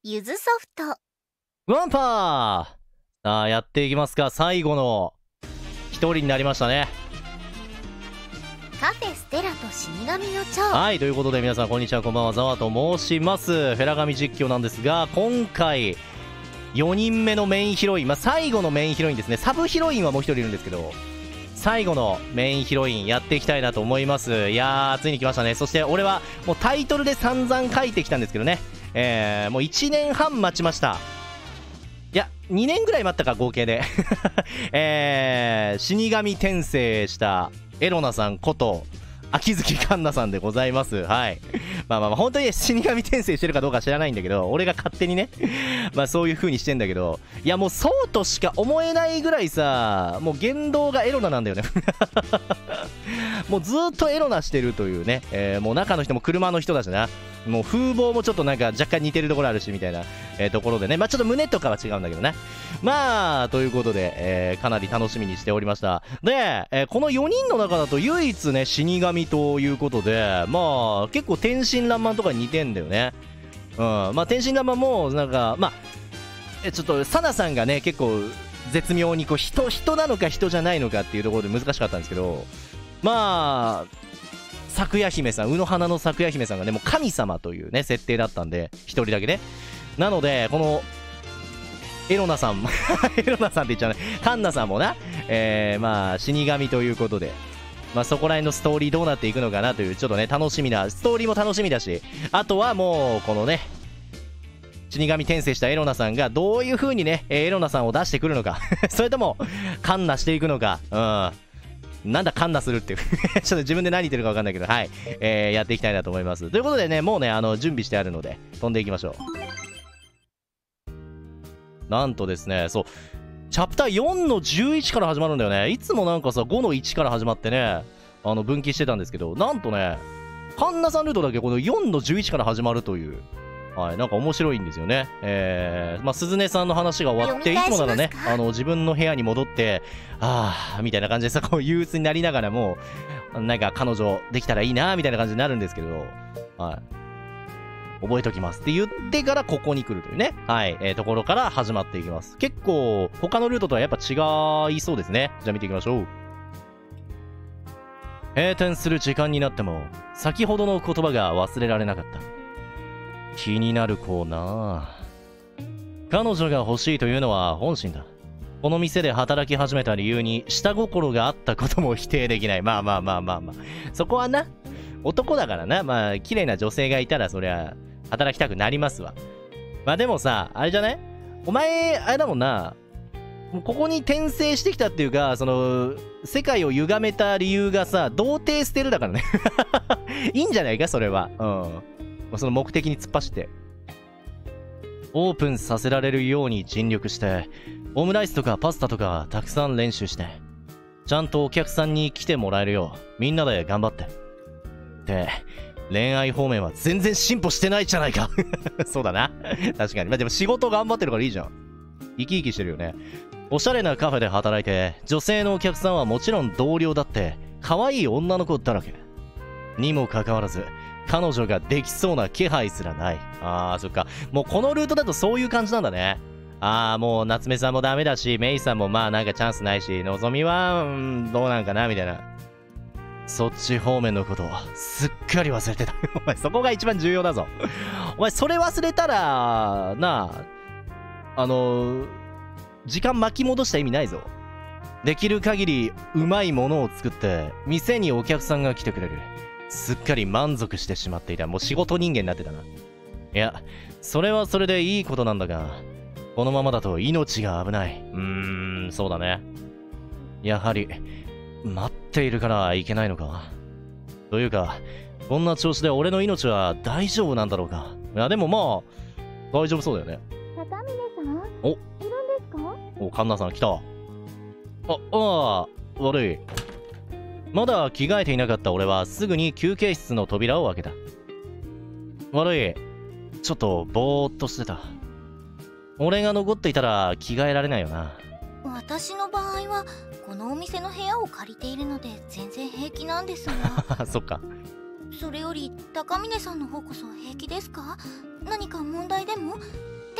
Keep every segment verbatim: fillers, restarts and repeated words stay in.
ゆずソフトワンパー。さあやっていきますか。最後の一人になりましたね。 カフェステラと死神の蝶。 はい、ということで皆さんこんにちは、こんばんは、ざわと申します。フェラガミ実況なんですが、今回よにんめのメインヒロイン、まあ、最後のメインヒロインですね。サブヒロインはもう一人いるんですけど、最後のメインヒロインやっていきたいなと思います。いやーついに来ましたね。そして俺はもうタイトルで散々書いてきたんですけどね、えー、もういちねんはん待ちました。いやにねんぐらい待ったか合計でえー、死神転生したエロナさんこと秋月環奈さんでございます。はい。まあまあまあ本当に死神転生してるかどうか知らないんだけど、俺が勝手にねまあそういう風にしてんだけど、いやもうそうとしか思えないぐらいさ、もう言動がエロナなんだよねもうずーっとエロナしてるというね、えー、もう中の人も車の人だしな、もう風貌もちょっとなんか若干似てるところあるしみたいな、えー、ところでね、まあちょっと胸とかは違うんだけどね。まあということで、えー、かなり楽しみにしておりました。で、えー、このよにんの中だと唯一ね死神ということで、まあ結構天真爛漫とかに似てんだよね。うん、まあ天真爛漫もなんかまあえちょっとサナさんがね結構絶妙にこう人人なのか人じゃないのかっていうところで難しかったんですけど、まあ咲夜姫さん、宇野花の咲夜姫さんがねもう神様というね設定だったんで、一人だけね。なのでこのエロナさんエロナさんって言っちゃうね、カンナさんもな、えー、まあ死神ということで、まあそこら辺のストーリーどうなっていくのかなというちょっとね楽しみな、ストーリーも楽しみだし、あとはもうこのね死神転生したエロナさんがどういう風にねエロナさんを出してくるのかそれともカンナしていくのか、うん、なんだカンナするっていうちょっと自分で何言ってるか分かんないけど、はい、えー、やっていきたいなと思います。ということでね、もうねあの準備してあるので飛んでいきましょう。なんとですね、そうチャプターよんのじゅういちから始まるんだよね。いつもなんかさごのいちから始まってね、あの分岐してたんですけど、なんとねカンナさんルートだけこのよんのじゅういちから始まるという、はい、なんか面白いんですよね。えー、まあ鈴音さんの話が終わって、いつもならねあの自分の部屋に戻ってあーみたいな感じでさこう憂鬱になりながらもなんか彼女できたらいいなみたいな感じになるんですけど、はい、覚えときますって言ってからここに来るというね、はい、えー、ところから始まっていきます。結構他のルートとはやっぱ違いそうですね。じゃあ見ていきましょう。閉店する時間になっても先ほどの言葉が忘れられなかった。気になる子な。彼女が欲しいというのは本心だ。この店で働き始めた理由に下心があったことも否定できない。まあまあまあまあまあ、そこはな男だからな、まあ綺麗な女性がいたらそりゃ働きたくなりますわ。まあでもさあれじゃない、お前あれだもんな、ここに転生してきたっていうか、その世界を歪めた理由がさ童貞捨てるだからねいいんじゃないかそれは。うん、その目的に突っ走ってオープンさせられるように尽力して、オムライスとかパスタとかたくさん練習して、ちゃんとお客さんに来てもらえるようみんなで頑張ってって恋愛方面は全然進歩してないじゃないかそうだな確かに。まあでも仕事頑張ってるからいいじゃん。生き生きしてるよね。おしゃれなカフェで働いて、女性のお客さんはもちろん同僚だって可愛い女の子だらけにもかかわらず、彼女ができそうな気配すらない。あーそっか、もうこのルートだとそういう感じなんだね。あーもう夏目さんもダメだし、メイさんもまあなんかチャンスないし、のぞみは、うん、どうなんかなみたいな。そっち方面のことをすっかり忘れてたお前そこが一番重要だぞお前それ忘れたらなあ、あのー、時間巻き戻した意味ないぞ。できる限りうまいものを作って店にお客さんが来てくれる。すっかり満足してしまっていた。もう仕事人間になってたな。いやそれはそれでいいことなんだが、このままだと命が危ない。うーんそうだね。やはり待っているからいけないのか。というかこんな調子で俺の命は大丈夫なんだろうか。いやでもまあ大丈夫そうだよね。 高峰さんおいるんですか。 おカンナさん来た。あああ悪い。まだ着替えていなかった俺はすぐに休憩室の扉を開けた。悪い、ちょっとぼーっとしてた。俺が残っていたら着替えられないよな。 私の場合はこのお店の部屋を借りているので全然平気なんですがそっか。 それより高峰さんの方こそ平気ですか。何か問題でも。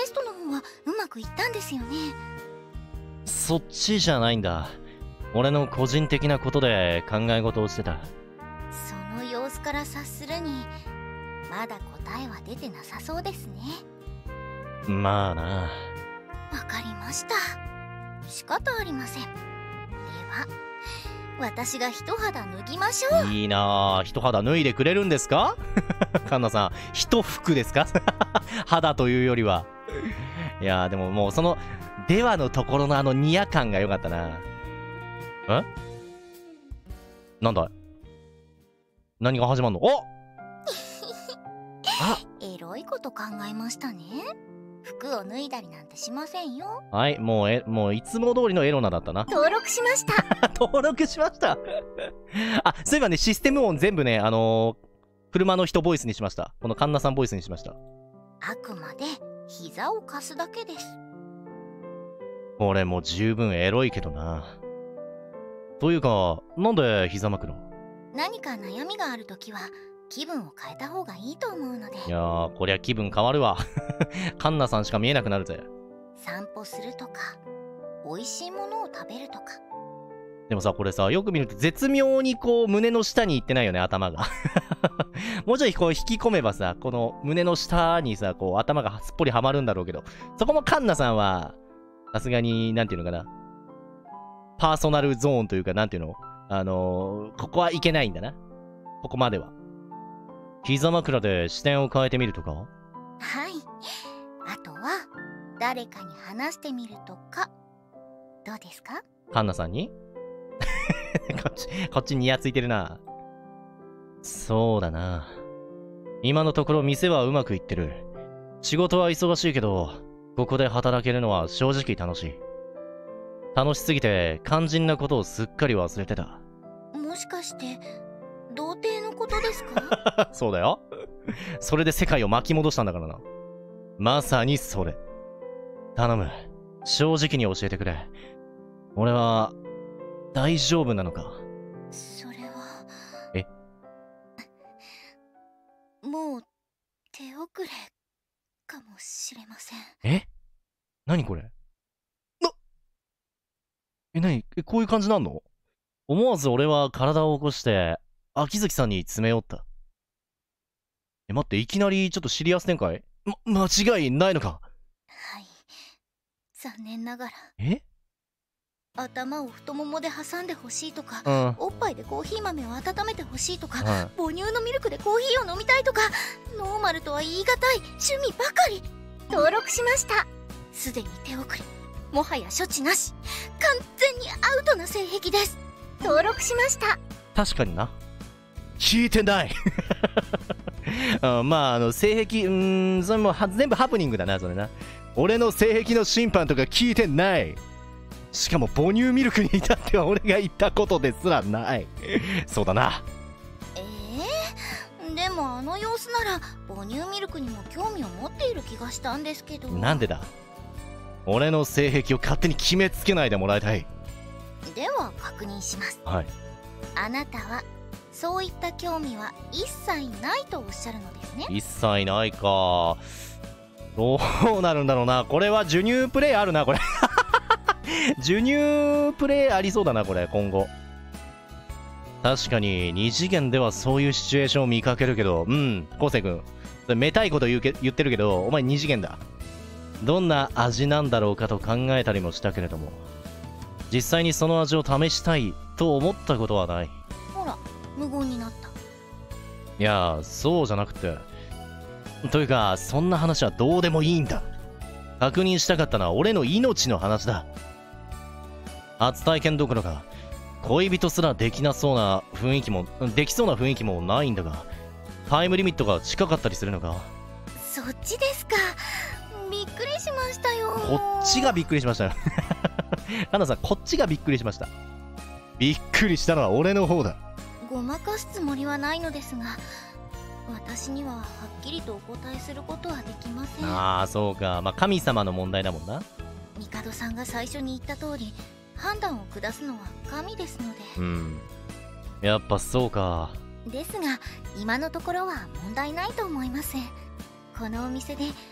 テストの方はうまくいったんですよね。 そっちじゃないんだ。俺の個人的なことで考え事をしてた。 その様子から察するにまだ答えは出てなさそうですね。 まあな。 わかりました。仕方ありません。では私が一肌脱ぎましょう。 いいなあ。一肌脱いでくれるんですかカンナさん、一服ですか肌というよりは。いやーでももうそのではのところのあのニヤ感が良かったな。えなんだ何が始まんの？おあ、 エロいこと考えましたね。服を脱いだりなんてしませんよ。 はい、もうえもういつも通りのエロナだったな。 登録しました。 登録しましたあ、そういえばね、システム音全部ね、あのー、車の人ボイスにしました。このカンナさんボイスにしました。 あくまで膝を貸すだけです。 これもう十分エロいけどな。というか、なんで膝枕？ 何か悩みがあるときは気分を変えた方がいいと思うので。 いやー、こりゃ気分変わるわ。カンナさんしか見えなくなるぜ。 散歩するとか美味しいものを食べるとか。 でもさ、これさ、よく見ると絶妙にこう胸の下に行ってないよね、頭が。もうちょいこう引き込めばさ、この胸の下にさ、こう頭がすっぽりはまるんだろうけど、そこもカンナさんはさすがになんていうのかな、パーソナルゾーンというか、なんていうの、あのー、ここはいけないんだな。ここまでは。膝枕で視点を変えてみるとか？ はい。あとは誰かに話してみるとか。どうですか？ カンナさんにこっち、こっちにやついてるな。そうだな。今のところ店はうまくいってる。仕事は忙しいけど、ここで働けるのは正直楽しい。楽しすぎて肝心なことをすっかり忘れてた。 もしかして童貞のことですか？ そうだよ。それで世界を巻き戻したんだからな。まさにそれ。頼む。正直に教えてくれ。俺は大丈夫なのか？ それは。 え？ もう手遅れかもしれません。 え？何これ？なえ、何え、こういう感じなんの？思わず俺は体を起こして秋月さんに詰め寄った。え、待って、いきなりちょっとシリアス展開？ま、間違いないのか？ はい。残念ながら。 え？ 頭を太ももで挟んでほしいとか、 うん、 おっぱいでコーヒー豆を温めてほしいとか、 うん、 母乳のミルクでコーヒーを飲みたいとか、ノーマルとは言い難い趣味ばかり。登録しました。すでに手遅れ、もはや処置なし、完全にアウトな性癖です。登録しました。 確かにな。聞いてないあ、まああの性癖、うーん、それもは全部ハプニングだな、それな。俺の性癖の審判とか聞いてない。しかも母乳ミルクに至っては俺が言ったことですらない。そうだな。 えー、でもあの様子なら母乳ミルクにも興味を持っている気がしたんですけど。 なんでだ？俺の性癖を勝手に決めつけないでもらいたい。 では確認します。 はい。 あなたはそういった興味は一切ないとおっしゃるのですね。 一切ないか。どうなるんだろうな。これは授乳プレイあるな、これ。授乳プレイありそうだな、これ、今後。確かにに次元ではそういうシチュエーションを見かけるけど、うん、昴生君、それめたいこと言うけ言ってるけど、お前に次元だ。どんな味なんだろうかと考えたりもしたけれども、実際にその味を試したいと思ったことはない。 ほら、無言になった。 いや、そうじゃなくて。というか、そんな話はどうでもいいんだ。確認したかったのは俺の命の話だ。初体験どころか、恋人すらできなそうな雰囲気も、できそうな雰囲気もないんだが、タイムリミットが近かったりするのか？ そっちですか。びっくりしましたよ。 こっちがびっくりしましたよ。カナさん、こっちがびっくりしました。びっくりしたのは俺の方だ。 ごまかすつもりはないのですが、私にははっきりとお答えすることはできません。 ああ、そうか。まあ神様の問題だもんな。 帝さんが最初に言った通り、判断を下すのは神ですので。 うん、やっぱそうか。 ですが今のところは問題ないと思います。このお店で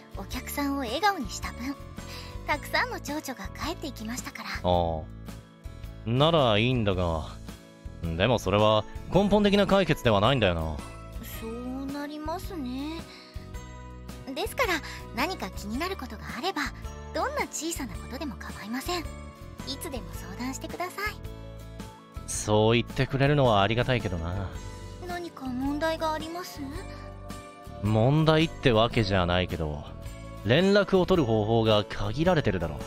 お客さんを笑顔にした分、たくさんの蝶々が帰っていきましたから。 ああ、ならいいんだが、でもそれは根本的な解決ではないんだよな。 そうなりますね。ですから何か気になることがあれば、どんな小さなことでも構いません。いつでも相談してください。 そう言ってくれるのはありがたいけどな。 何か問題があります？ 問題ってわけじゃないけど、連絡を取る方法が限られてるだろう。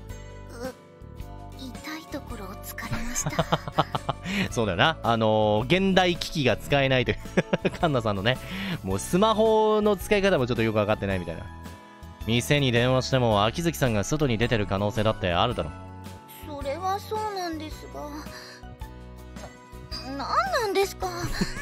痛いところを突かれました。 そうだよな。あのー、現代機器が使えないというカンナさんのね、もうスマホの使い方もちょっとよく分かってないみたいな。店に電話しても秋月さんが外に出てる可能性だってあるだろ。 それはそうなんですが、な、なんなんですか。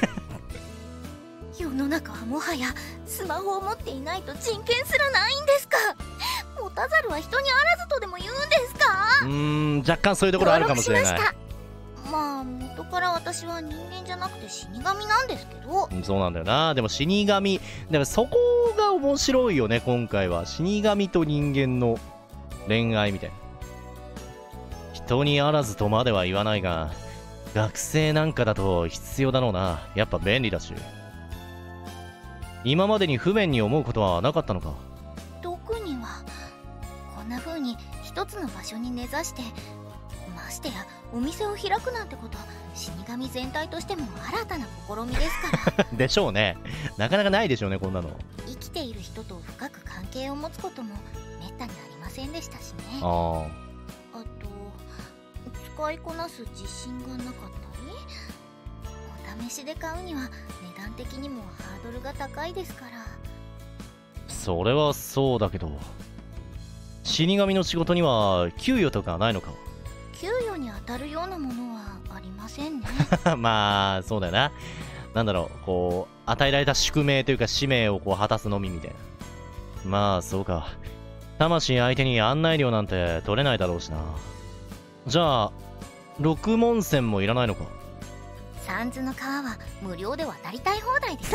世の中はもはやスマホを持っていないと人権すらないんですか。持たざるは人にあらずとでも言うんですか。 うーん、若干そういうところあるかもしれない。 まあ元から私は人間じゃなくて死神なんですけど。 そうなんだよな。でも死神、だからそこが面白いよね。今回は死神と人間の恋愛みたいな。人にあらずとまでは言わないが、学生なんかだと必要だろうな。やっぱ便利だし。今までに不便に思うことはなかったのか？ 特には。こんな風に一つの場所に根ざして、ましてやお店を開くなんてこと、死神全体としても新たな試みですから。 でしょうね。なかなかないでしょうね、こんなの。 生きている人と深く関係を持つこともめったにありませんでしたしね。 ああ。 あと使いこなす自信がなかったり、お試しで買うには値段的にもハードルが高いですから。 それはそうだけど、死神の仕事には給与とかないのか？ 給与に当たるようなものはありませんね。 まあそうだよな。なんだろう、こう与えられた宿命というか使命をこう果たすのみみたいな。まあそうか。魂相手に案内料なんて取れないだろうしな。じゃあ六文銭もいらないのか？ 三途の川は無料で渡りたい放題ですよ。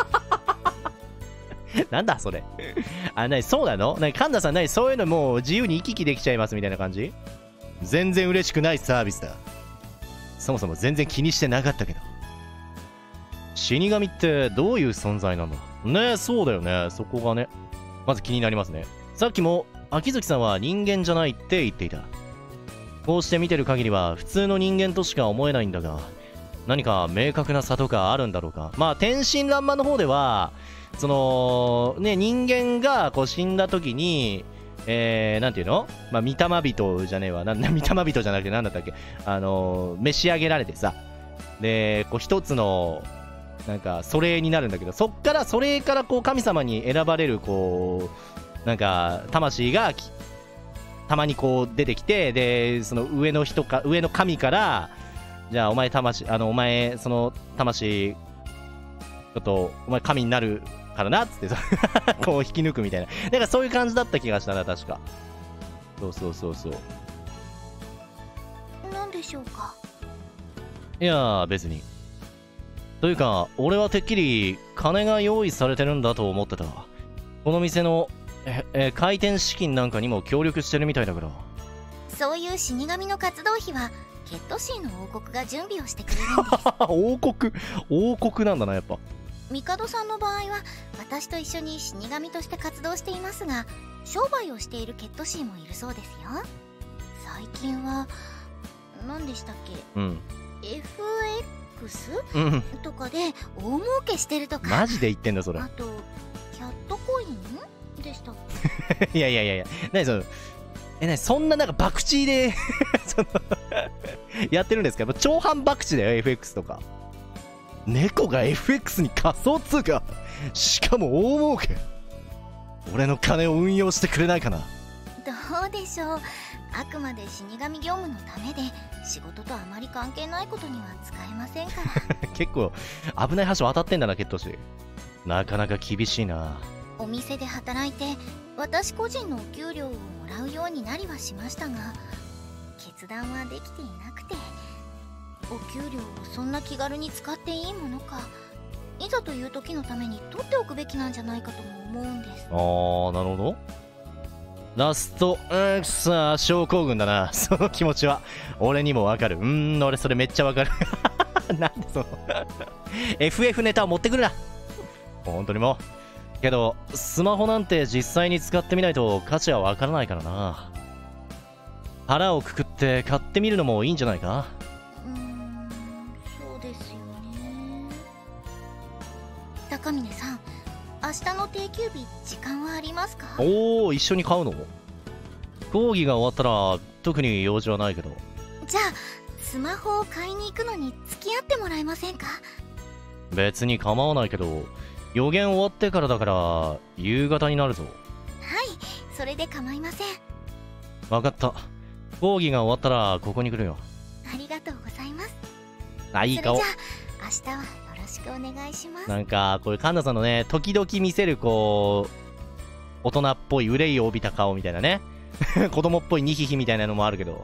なんだそれ。あ、なに、そうなの？なに、神田さん、なに、そういうのもう自由に行き来できちゃいますみたいな感じ？全然嬉しくないサービスだ。そもそも全然気にしてなかったけど。死神ってどういう存在なんだねえ。そうだよね。そこがね、まず気になりますね。さっきも秋月さんは人間じゃないって言っていた。こうして見てる限りは普通の人間としか思えないんだが、何か明確な差とかあるんだろうか。まあ天真爛漫の方ではそのね、人間がこう死んだ時に、えー、なんていうの、まあ御霊人じゃねえわ、なん御霊人じゃなくてなんだったっけ、あのー、召し上げられてさ、でこう一つのなんか祖霊になるんだけど、そっから祖霊からこう神様に選ばれるこうなんか魂がたまにこう出てきて、でその上の人か上の神から、じゃあお前魂、あのお前その魂ちょっとお前神になるからなっつってこう引き抜くみたいな、なんかそういう感じだった気がしたな、確か。そうそうそうそう。 何でしょうか？ いやー別に。というか俺はてっきり金が用意されてるんだと思ってた。この店のええ開店資金なんかにも協力してるみたいだから。 そういう死神の活動費はケットシーの王国が準備をしてくれるんです。 王国王国なんだな、やっぱ。 帝さんの場合は私と一緒に死神として活動していますが、商売をしているケットシーもいるそうですよ。最近は何でしたっけ、 うん、 エフエックス、 うん、 とかで大儲けしてるとか。 マジで言ってんだそれ。 あとキャットコインでしたっけいやいやいやいや、何そのえ何そんななんか博打でそのやってるんですか？超反博打だよ エフエックス とか。猫が エフエックス に仮想通貨、しかも大儲け。俺の金を運用してくれないかな。 どうでしょう。あくまで死神業務のためで、仕事とあまり関係ないことには使えませんから。 結構危ない橋渡ってんだな、ケットシ。なかなか厳しいな。 お店で働いて私個人のお給料をもらうようになりはしましたが、決断はできていなくて、お給料をそんな気軽に使っていいものかいざという時のために取っておくべきなんじゃないかとも思うんです。 あー、なるほど。ラスト、うーん、さあ、症候群だな。その気持ちは。俺にもわかる。うーん、俺それめっちゃわかる。なんでその、エフエフ ネタを持ってくるな。もう本当にもう。けど、スマホなんて実際に使ってみないと価値はわからないからな。腹をくくって買ってみるのもいいんじゃないか？ うーん、そうですよね。高峰さん、明日の定休日時間はありますか？ おー、一緒に買うの？講義が終わったら特に用事はないけど。 じゃあスマホを買いに行くのに付き合ってもらえませんか？ 別に構わないけど、予言終わってからだから夕方になるぞ。 はい、それで構いません。 分かった。講義が終わったらここに来るよ。 ありがとうございます。 あ、いい顔。 それじゃあ明日はよろしくお願いします。 なんかこれ神田さんのね、時々見せるこう大人っぽい憂いを帯びた顔みたいなね。子供っぽいニヒヒみたいなのもあるけど、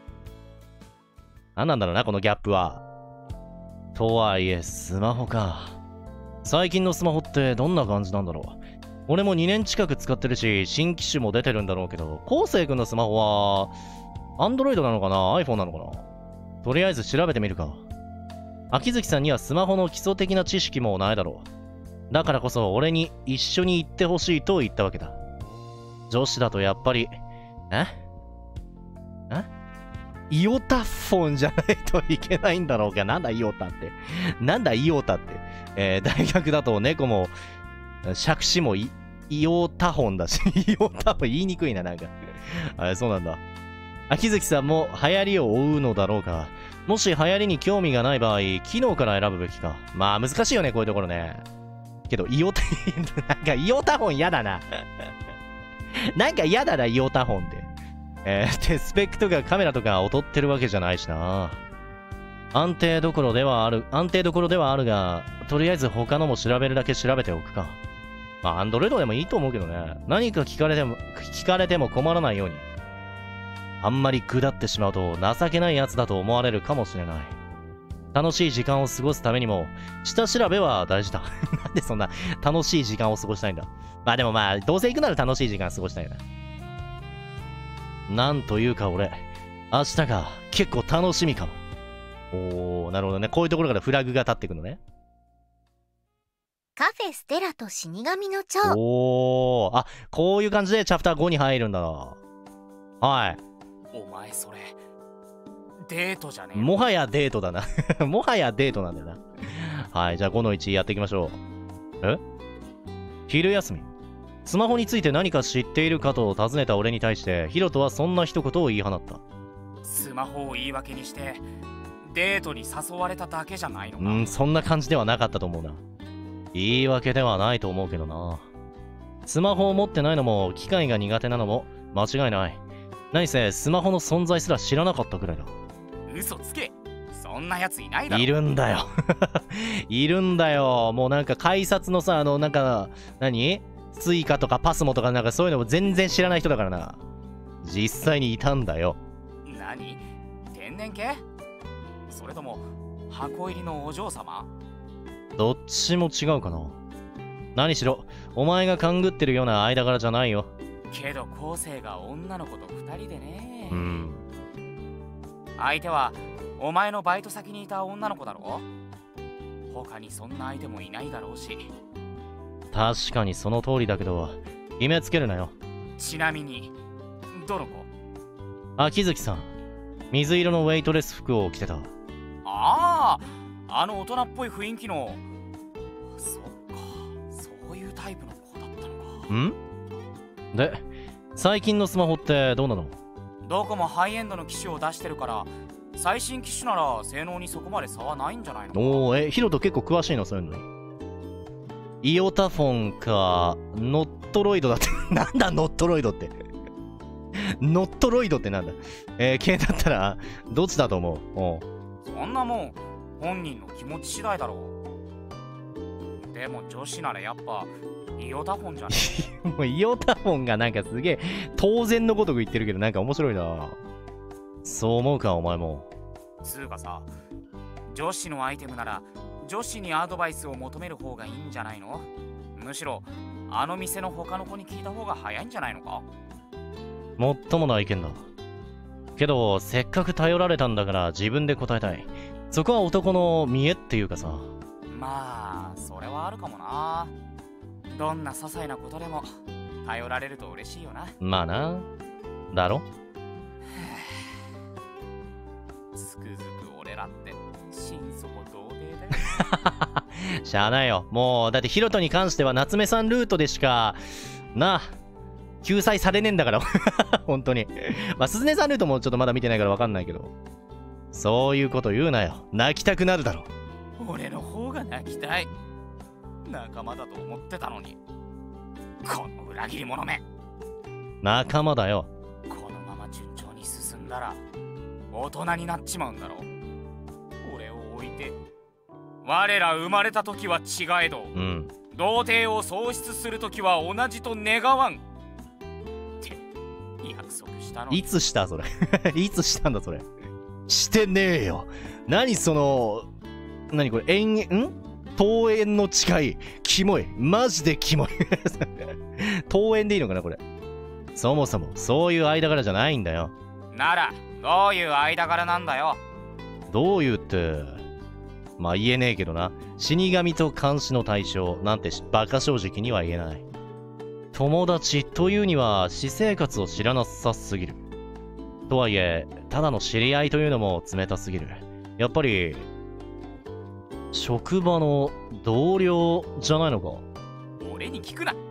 何なんだろうなこのギャップは。とはいえスマホか。最近のスマホってどんな感じなんだろう。俺もにねん近く使ってるし、新機種も出てるんだろうけど、昴生君のスマホはアンドロイドなのかな iPhone なのかな。とりあえず調べてみるか。秋月さんにはスマホの基礎的な知識もないだろう。だからこそ俺に一緒に行ってほしいと言ったわけだ。女子だとやっぱり、ええイオタフォンじゃないといけないんだろうか。なんだイオタって。なんだイオタって。えー、大学だと猫も、杓子もイイオタフォンだし、イオタフォン言いにくいな、なんか。あ、そうなんだ。秋月さんも流行りを追うのだろうか。もし流行りに興味がない場合、機能から選ぶべきか。まあ難しいよね、こういうところね。けど、イオタ、なんかイオタフォン嫌だな。なんか嫌だな、イオタフォンって。えー、で、スペックとかカメラとか劣ってるわけじゃないしな。安定どころではある、安定どころではあるが、とりあえず他のも調べるだけ調べておくか。まあ、アンドロイドでもいいと思うけどね。何か聞かれても、聞かれても困らないように。あんまり下ってしまうと情けないやつだと思われるかもしれない。楽しい時間を過ごすためにも、下調べは大事だ。なんでそんな楽しい時間を過ごしたいんだ。まあでもまあ、どうせ行くなら楽しい時間過ごしたいな。なんというか俺、明日が結構楽しみかも。おー、なるほどね。こういうところからフラグが立ってくのね。 カフェステラと死神の蝶。 おー、あ、こういう感じでチャプターごに入るんだな。はい。 お前それ、デートじゃねえ。 もはやデートだな。もはやデートなんだよな。はい、じゃあごのいちやっていきましょう。え？昼休み。スマホについて何か知っているかと尋ねた俺に対して、ヒロトはそんな一言を言い放った。 スマホを言い訳にして、デートに誘われただけじゃないのか。 うん、そんな感じではなかったと思うな。言い訳ではないと思うけどな。スマホを持ってないのも、機械が苦手なのも、間違いない。何せ、スマホの存在すら知らなかったくらいだ。 嘘つけ。そんなやついないだろ。 いるんだよ。いるんだよ。もうなんか改札のさ、あの、なんか、何？スイカとかパスモとかなんかそういうのも全然知らない人だからな。実際にいたんだよ。 何？天然系？それとも箱入りのお嬢様？ どっちも違うかな。何しろお前が勘ぐってるような間柄じゃないよ。 けど昴生が女の子と二人でね。 うん。 相手はお前のバイト先にいた女の子だろ。他にそんな相手もいないだろうし。 確かにその通りだけど、決めつけるなよ。 ちなみにどの子？ 秋月さん、水色のウェイトレス服を着てた。 ああ、あの大人っぽい雰囲気の。そっか、そういうタイプの子だったのか。 ん？で、最近のスマホってどうなの？ どこもハイエンドの機種を出してるから、最新機種なら性能にそこまで差はないんじゃないのか。 おお、え、ヒロト結構詳しいのそういうのに。イオタフォンか、ノットロイドだって。なんだノットロイドって。ノットロイドってなんだ。えー、系だったら、どっちだと思う？おう。 そんなもん、本人の気持ち次第だろう。でも女子ならやっぱ、イオタフォンじゃねえ。もうイオタフォンがなんかすげえ、当然のごとく言ってるけど、なんか面白いな。そう思うか、お前も。 つうかさ、女子のアイテムなら、 女子にアドバイスを求める方がいいんじゃないの？むしろあの店の他の子に聞いた方が早いんじゃないのか？ もっともな意見だ。けどせっかく頼られたんだから自分で答えたい。そこは男の見栄っていうかさ。 まあそれはあるかもな。どんな些細なことでも頼られると嬉しいよな。 まあな。だろ？ つくづく俺らって心底童貞だよ。 しゃあないよ。もうだってヒロトに関しては夏目さんルートでしかなあ救済されねえんだから本当に。まあ鈴音さんルートもちょっとまだ見てないから分かんないけど、そういうこと言うなよ。泣きたくなるだろ。 俺の方が泣きたい。仲間だと思ってたのに、この裏切り者め。 仲間だよ。 このまま順調に進んだら大人になっちまうんだろう。俺を置いて我ら生まれた時は違えど、 うん、 童貞を喪失する時は同じと願わんって約束したの。 いつしたそれいつしたんだそれ。してねえよ。何その何これ延々ん登園の誓い。キモい。マジでキモい登園でいいのかなこれ。そもそもそういう間柄じゃないんだよ。 ならどういう間柄なんだよ。 どういうってまあ言えねえけどな。死神と監視の対象なんてバカ正直には言えない。友達というには私生活を知らなさすぎる。とはいえただの知り合いというのも冷たすぎる。やっぱり職場の同僚じゃないのか。 俺に聞くな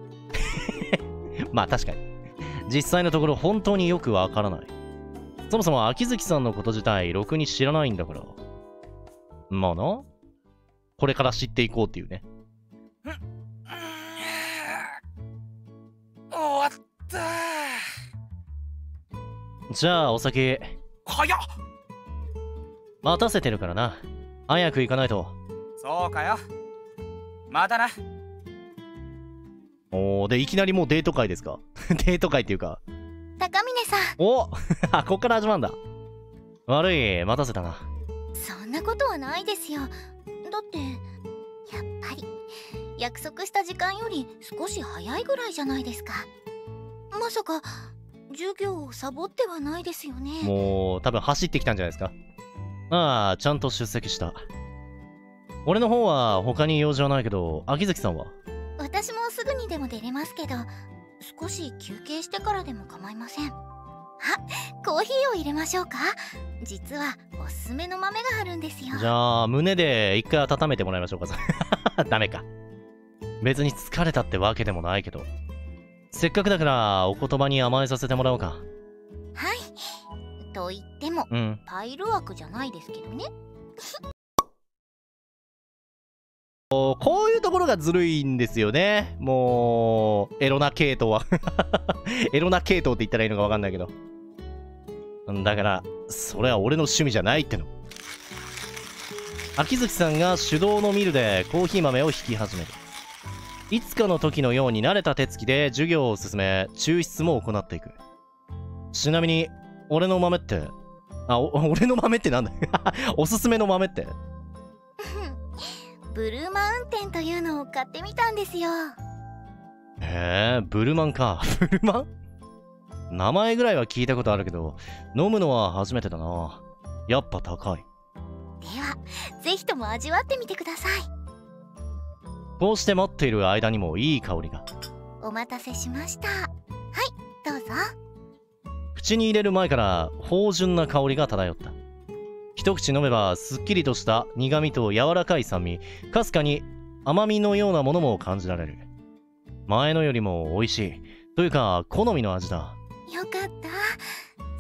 まあ確かに実際のところ本当によくわからない。そもそも秋月さんのこと自体ろくに知らないんだから。まあな、これから知っていこうっていうね。 終わった。 じゃあお先早っ。 待たせてるからな。早く行かないと。 そうかよ。またな。 おー、でいきなりもうデート会ですかデート会っていうか。 高峰さん。 おあ、こっから始まるんだ。悪い、待たせたな。 そんなことはないですよ。だってやっぱり約束した時間より少し早いぐらいじゃないですか。まさか授業をサボってはないですよね。 もう多分走ってきたんじゃないですか。ああ、ちゃんと出席した。俺の方は他に用事はないけど、秋月さんは？ 私もすぐにでも出れますけど、少し休憩してからでも構いません。あ、コーヒーを入れましょうか。実はおすすめの豆があるんですよ。 じゃあ胸で一回温めてもらいましょうか。ダメか。別に疲れたってわけでもないけど、せっかくだからお言葉に甘えさせてもらおうか。 はい。と言っても、 うん、 パイル枠じゃないですけどね。 こういうところがずるいんですよね。もうエロナ系統はエロナ系統って言ったらいいのか分かんないけど、だからそれは俺の趣味じゃないっての。秋月さんが手動のミルでコーヒー豆を引き始める。いつかの時のように慣れた手つきで授業を進め、抽出も行っていく。ちなみに俺の豆ってあお俺の豆ってなんだおすすめの豆ってブルーマウンテンというのを買ってみたんですよ。 へえ、ブルマンか。ブルマン？名前ぐらいは聞いたことあるけど、飲むのは初めてだな。やっぱ高い。 では、ぜひとも味わってみてください。 こうして待っている間にもいい香りが。 お待たせしました。はい、どうぞ。 口に入れる前から芳醇な香りが漂った。一口飲めばすっきりとした苦味と柔らかい酸味、かすかに甘みのようなものも感じられる。前のよりも美味しいというか好みの味だ。 よかった。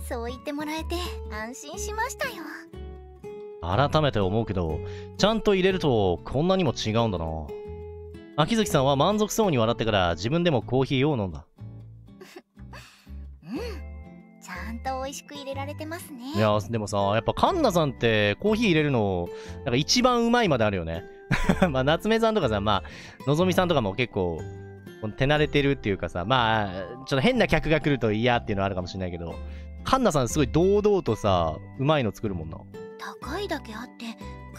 そう言ってもらえて安心しましたよ。 改めて思うけど、ちゃんと入れるとこんなにも違うんだな。秋月さんは満足そうに笑ってから自分でもコーヒーを飲んだ。 うん、ちゃんと美味しく入れられてますね。 いやでもさ、やっぱカンナさんってコーヒー入れるのなんか一番うまいまであるよね。まあ夏目さんとかさ、まあのぞみさんとかも結構手慣れてるっていうかさ、まあちょっと変な客が来ると嫌っていうのはあるかもしれないけど、カンナさんすごい堂々とさうまいの作るもんな。 高いだけあって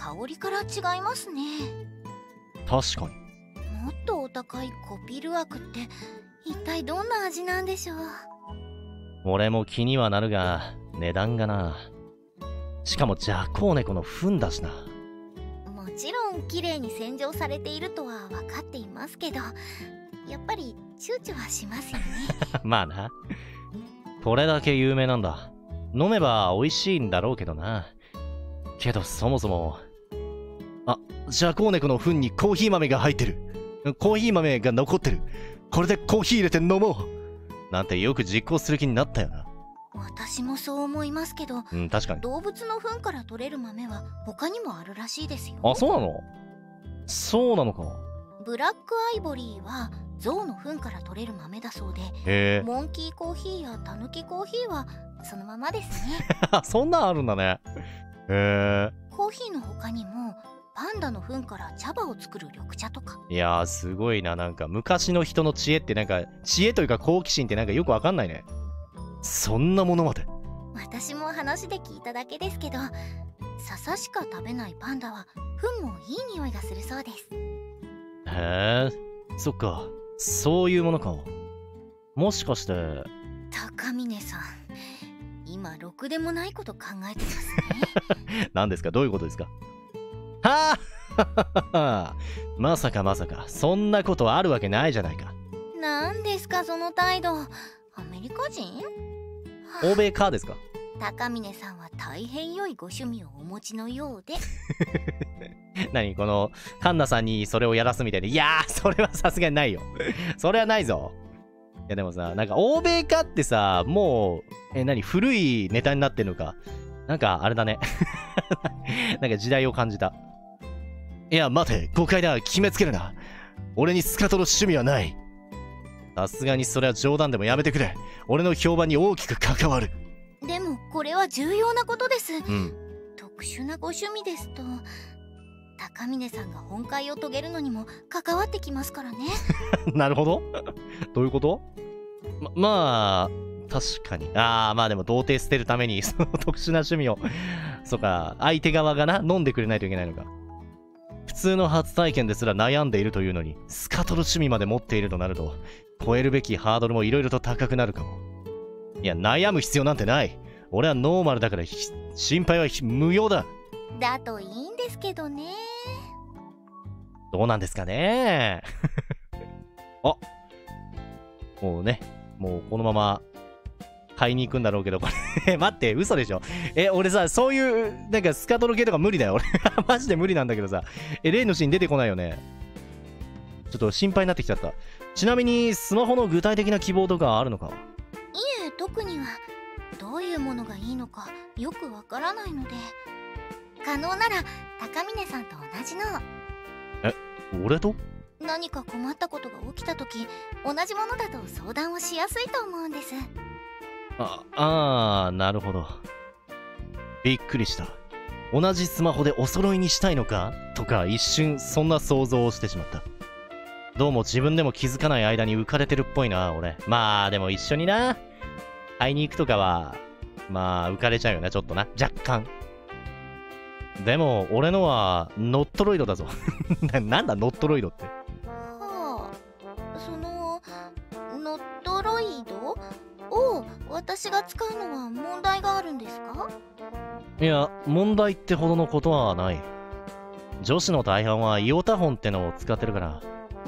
香りから違いますね。 確かに。 もっとお高いコピル枠って一体どんな味なんでしょう。 俺も気にはなるが、値段がな。しかもジャコウネコの糞だしな。 もちろん綺麗に洗浄されているとは分かっていますけど、やっぱり躊躇はしますよね。 まあな。これだけ有名なんだ。飲めば美味しいんだろうけどな。けどそもそも、あ、ジャコウネコの糞にコーヒー豆が入ってる。コーヒー豆が残ってる。これでコーヒー入れて飲もうなんてよく実行する気になったよな。 私もそう思いますけど、 うん、確かに。 動物の糞から取れる豆は他にもあるらしいですよ。 あ、そうなの？そうなのか。 ブラックアイボリーは象の糞から取れる豆だそうで、 へえ。 モンキーコーヒーやタヌキコーヒーはそのままですね。 そんなんあるんだね。へえ。 コーヒーの他にもパンダの糞から茶葉を作る緑茶とか。 いやー、すごいな。なんか昔の人の知恵ってなんか、知恵というか好奇心ってなんかよくわかんないね。そんなものまで。 私も話で聞いただけですけど、笹しか食べないパンダは糞もいい匂いがするそうです。 へえ、そっか。そういうものか。もしかして。 高峰さん、今ろくでもないこと考えてますね。 何ですか？どういうことですか？はあまさかまさか、そんなことあるわけないじゃないか。 何ですかその態度。アメリカ人？ 欧米かですか？ 高峰さんは大変良いご趣味をお持ちのようで。 何このカンナさんにそれをやらすみたいで。いやー、それはさすがにないよ。それはないぞ。いやでもさ、なんか欧米かってさ、もうえ何古いネタになってんのか。なんかあれだね。なんか時代を感じた。いや待て、誤解だ。決めつけるな。俺にスカトの趣味はない。さすがにそれは冗談でもやめてくれ。俺の評判に大きく関わる。 でもこれは重要なことです。 うん。 特殊なご趣味ですと高峰さんが本会を遂げるのにも関わってきますからね。 なるほど。どういうこと？ま、まあ確かに。ああ、まあでも童貞捨てるためにその特殊な趣味をそうか、相手側がな飲んでくれないといけないのか。普通の初体験ですら悩んでいるというのに、スカトル趣味まで持っているとなると、超えるべきハードルもいろいろと高くなるかも。いや、悩む必要なんてない。俺はノーマルだから心配は無用だ。 だといいんですけどね。 どうなんですかね。あ、もうね、もうこのまま買いに行くんだろうけど、これ待って、嘘でしょ。え、俺さ、そういう、なんかスカトロ系とか無理だよ。俺、マジで無理なんだけどさ。え、例のシーン出てこないよね。ちょっと心配になってきちゃった。ちなみに、スマホの具体的な希望とかあるのか？ いえ、特には。どういうものがいいのかよくわからないので、可能なら高峰さんと同じの。 え、俺と？ 何か困ったことが起きた時、同じものだと相談をしやすいと思うんです。 あ、あー、なるほど。びっくりした。同じスマホでお揃いにしたいのかとか一瞬そんな想像をしてしまった。どうも自分でも気づかない間に浮かれてるっぽいな、俺。まあでも一緒にな買いに行くとかはまあ浮かれちゃうよね、ちょっとな、若干。でも俺のはノットロイドだぞ。な, なんだノットロイドって。 はあ、そのノットロイドを私が使うのは問題があるんですか？ いや、問題ってほどのことはない。女子の大半はイオタフォンってのを使ってるから。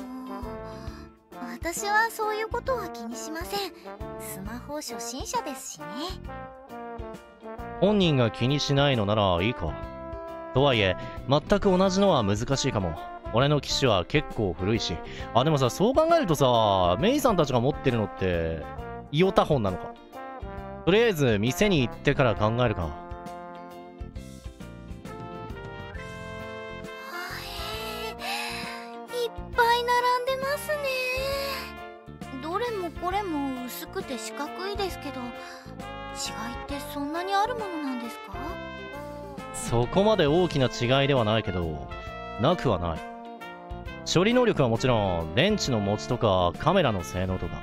私はそういうことは気にしません。スマホ初心者ですしね。 本人が気にしないのならいいか。とはいえ全く同じのは難しいかも。俺の機種は結構古いし。あ、でもさ、そう考えるとさ、メイさんたちが持ってるのってイオタフォンなのか。とりあえず店に行ってから考えるか。 いっぱい並んでますね。どれもこれも薄くて四角いですけど、違いってそんなにあるものなんですか？ そこまで大きな違いではないけど、なくはない。処理能力はもちろん、電池の持ちとかカメラの性能とか。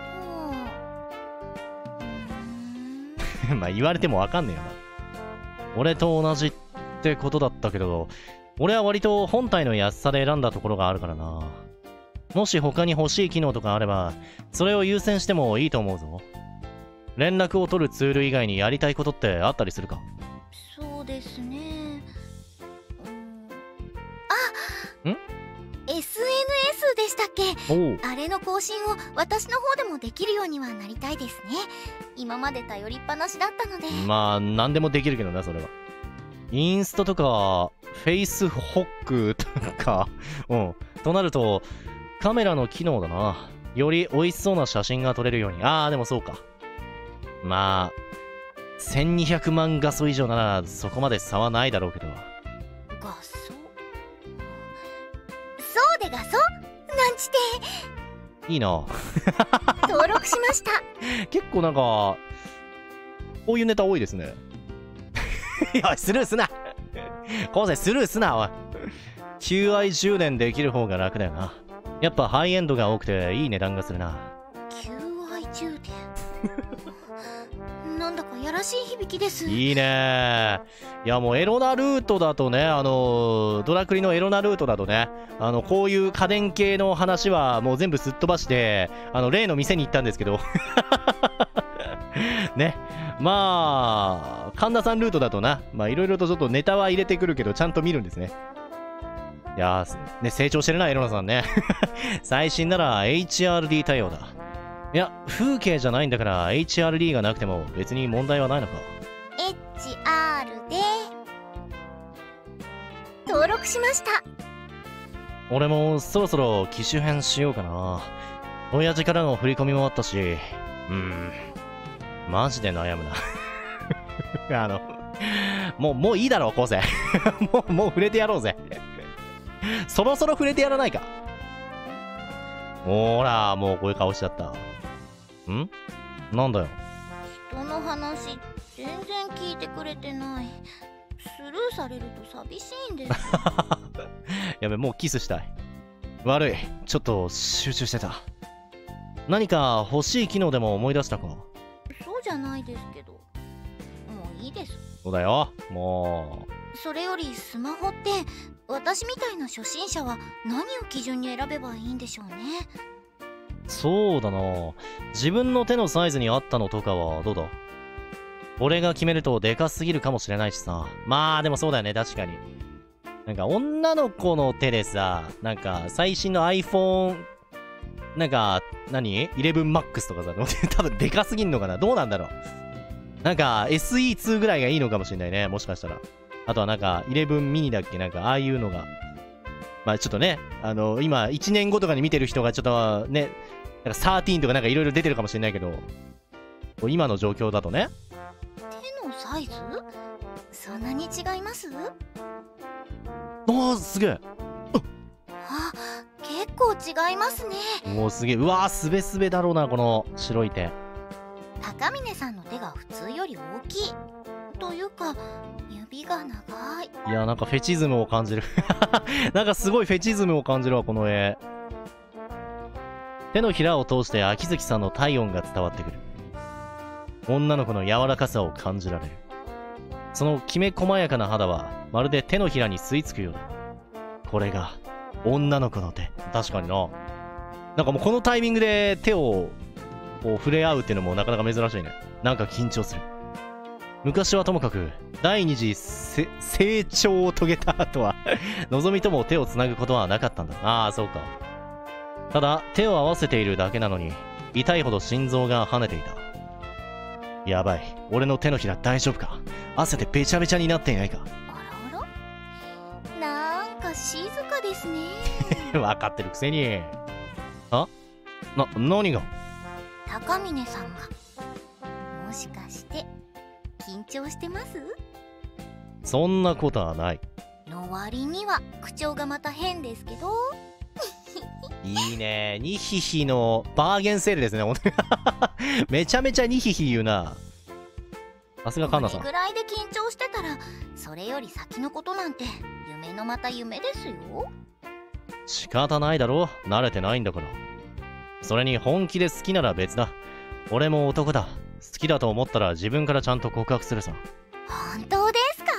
まあ言われてもわかんねえよな。 俺と同じってことだったけど、俺は割と本体の安さで選んだところがあるからな。もし他に欲しい機能とかあれば、それを優先してもいいと思うぞ。連絡を取るツール以外にやりたいことってあったりするか？ そうですね。うん、あんエスエヌエス でしたっけ？ おう。 あれの更新を私の方でもできるようにはなりたいですね。今まで頼りっぱなしだったので。 まあ何でもできるけどな、それは。インストとかフェイスホックとかうんとなるとカメラの機能だな。より美味しそうな写真が撮れるように。ああでもそうか。まあせんにひゃくまん画素以上ならそこまで差はないだろうけど。 画素？そうで画素なんちて。 いいな。 登録しました。 結構なんかこういうネタ多いですね。いやスルーすな。昴生スルーすなおい。きゅうアイ 充電できる方が楽だよな。やっぱハイエンドが多くていい値段がするな。 きゅうアイ 充電。なんだかやらしい響きです。 いいね。いやもうエロナルートだとね、あのドラクリのエロナルートだとね、あのこういう家電系の話はもう全部すっ飛ばしてあの例の店に行ったんですけどね。まあ神田さんルートだとな、まあいろいろとちょっとネタは入れてくるけどちゃんと見るんですね。いやーね、成長してるなエロナさんね。最新なら エイチアールディー 対応だ。いや風景じゃないんだから エイチアールディー がなくても別に問題はないのか。 エイチアール で登録しました。 俺もそろそろ機種変しようかな。親父からの振り込みもあったし、うーんマジで悩むな。あのもうもういいだろ昴生。もうもう触れてやろうぜ。そろそろ触れてやらないか。ほらもうこういう顔しちゃった。んなんだよ。 人の話全然聞いてくれてない。スルーされると寂しいんです。 やべもうキスしたい。悪いちょっと集中してた。何か欲しい機能でも思い出したか？ そうじゃないですけど、もういいです。 そうだよもう。それよりスマホって私みたいな初心者は何を基準に選べばいいんでしょうね。 そうだな、自分の手のサイズに合ったのとかはどうだ？俺が決めるとでかすぎるかもしれないしさ。まあでもそうだよね、確かに。なんか女の子の手でさ、なんか最新の iPhone なんか何 イレブンマックス とかさ、多分でかすぎんのかな。どうなんだろう。なんか エスイーツー ぐらいがいいのかもしれないね、もしかしたら。あとはなんかイレブンミニだっけ、なんかああいうのが、まあちょっとね、あの今いちねんごとかに見てる人がちょっとね、なんかじゅうさんとかなんかいろいろ出てるかもしれないけど、今の状況だとね。 手のサイズそんなに違います？ おーすげえ。 あ、結構違いますね。 おーすげえ。うわーすべすべだろうなこの白い手。 高峰さんの手が普通より大きいというか指が長い。 いやなんかフェチズムを感じる。なんかすごいフェチズムを感じるわこの絵。手のひらを通して秋月さんの体温が伝わってくる。女の子の柔らかさを感じられる。そのきめ細やかな肌はまるで手のひらに吸い付くようだ。これが女の子の手。確かにな。なんかもうこのタイミングで手をこう触れ合うっていうのもなかなか珍しいね。なんか緊張する。昔はともかく第二次成長を遂げた後は望みとも手をつなぐことはなかったんだ。ああそうか。ただ手を合わせているだけなのに痛いほど心臓が跳ねていた。やばい、俺の手のひら大丈夫か？汗でべちゃべちゃになっていないか？ あらあら、なんか静かですね。 分かってるくせに。あ？な、何が？ 高峰さんがもしかして緊張してます？ そんなことはない。 の割には口調がまた変ですけど。 いいね、ニヒヒのバーゲンセールですね。めちゃめちゃニヒヒ言うな。さすがカンナさん。 これぐらいで緊張してたらそれより先のことなんて夢のまた夢ですよ。 仕方ないだろ、慣れてないんだから。それに本気で好きなら別だ。俺も男だ。好きだと思ったら自分からちゃんと告白するさ。 本当ですか？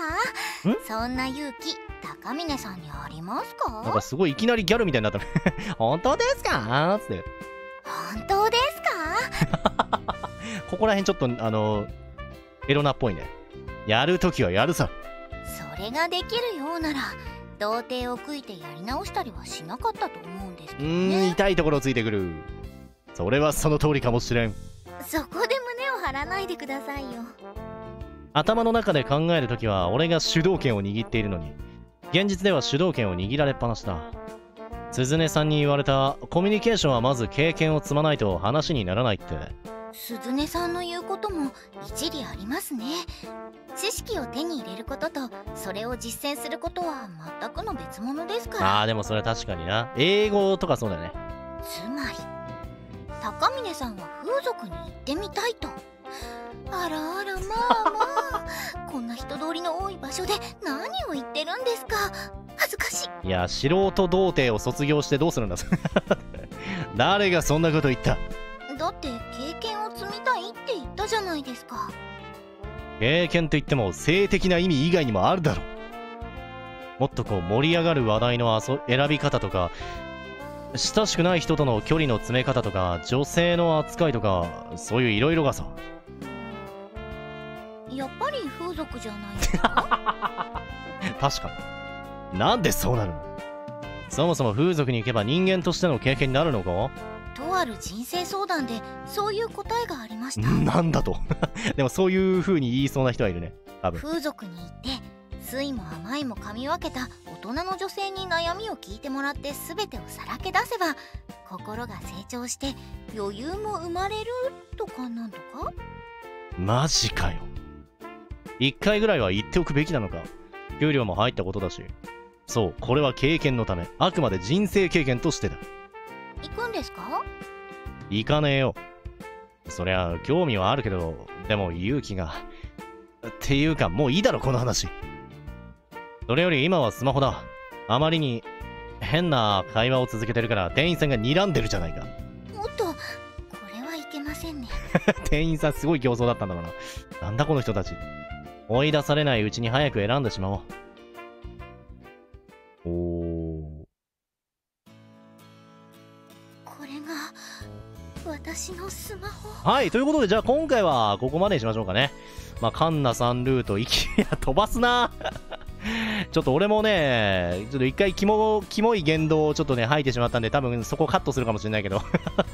そんな勇気高峰さんにありますか？ なんかすごいいきなりギャルみたいになった本当ですかつって。 本当ですか？ ここら辺ちょっとあのエロナっぽいね。やるときはやるさ。 それができるようなら童貞を悔いてやり直したりはしなかったと思うんですけどね。 うーん、痛いところついてくる。それはその通りかもしれん。 そこで胸を張らないでくださいよ。 頭の中で考えるときは俺が主導権を握っているのに、現実では主導権を握られっぱなしだ。鈴音さんに言われたコミュニケーションはまず経験を積まないと話にならないって。 鈴音さんの言うことも一理ありますね。知識を手に入れることとそれを実践することは全くの別物ですから。 あーでもそれは確かにな。英語とかそうだよね。 つまり高峰さんは風俗に行ってみたいと。あらあら、まあまあこんな人通りの多い場所で何を言ってるんですか。恥ずかしい。 いや、素人童貞を卒業してどうするんだ誰がそんなこと言った。 だって経験を積みたいって言ったじゃないですか。 経験といっても性的な意味以外にもあるだろう。もっとこう盛り上がる話題の遊選び方とか、親しくない人との距離の詰め方とか、女性の扱いとか、そういういろいろがさ。 やっぱり風俗じゃないですか確かに。なんでそうなるの。そもそも風俗に行けば人間としての経験になるのか。 とある人生相談でそういう答えがありました。 なんだとでもそういう風に言いそうな人はいるね、多分。 風俗に行って酸いも甘いも噛み分けた大人の女性に悩みを聞いてもらって全てをさらけ出せば心が成長して余裕も生まれるとかなんとか。 マジかよ。一回ぐらいは言っておくべきなのか。給料も入ったことだし。そう、これは経験のため、あくまで人生経験としてだ。 行くんですか？ 行かねえよ。そりゃ興味はあるけど、でも勇気が。っていうかもういいだろこの話。それより今はスマホだ。あまりに変な会話を続けてるから店員さんが睨んでるじゃないか。 おっと、これはいけませんね店員さんすごい競争だったんだろうな。なんだこの人たち。追い出されないうちに早く選んでしまおう。おー。 これが私のスマホ。 はい、ということでじゃあ今回はここまでにしましょうかね。まあカンナさんルート、いきや飛ばすなちょっと俺もね、ちょっと一回キモ、キモい言動をちょっとね、吐いてしまったんで、多分そこカットするかもしれないけど。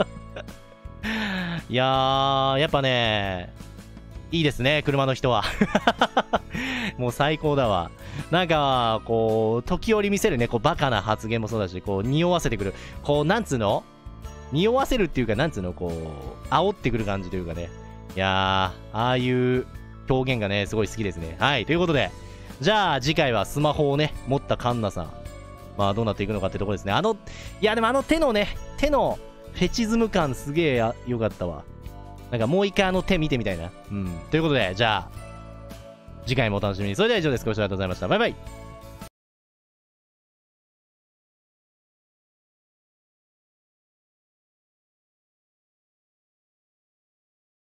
いやー、やっぱね、いいですね、車の人は。もう最高だわ。なんか、こう、時折見せるね、こう、バカな発言もそうだし、こう、匂わせてくる。こう、なんつうの匂わせるっていうか、なんつうのこう、煽ってくる感じというかね。いやー、ああいう表現がね、すごい好きですね。はい、ということで、じゃあ次回はスマホをね持ったカンナさん、まあどうなっていくのかってところですね。あのいやでもあの手のね手のフェチズム感すげえよかったわ。なんかもう一回あの手見てみたいな。うん、ということでじゃあ次回もお楽しみに。それでは以上です。ご視聴ありがとうございました。バイバイ。